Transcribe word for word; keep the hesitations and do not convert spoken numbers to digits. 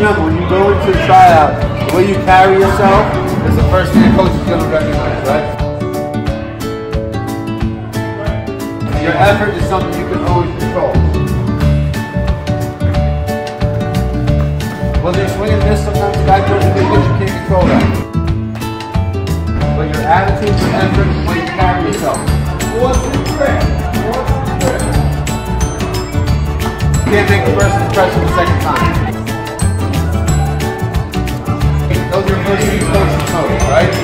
remember, when you go into a tryout, the way you carry yourself is the first thing the coach is going to recognize, right? Your effort is something you can always control. Whether you're swinging this, sometimes the guy throws a big pitch, you can't control that. But your attitude, your effort, is the way you carry yourself. What's the trick? What's the trick? You can't make the first impression the second time. Those are your first things coaches know, right?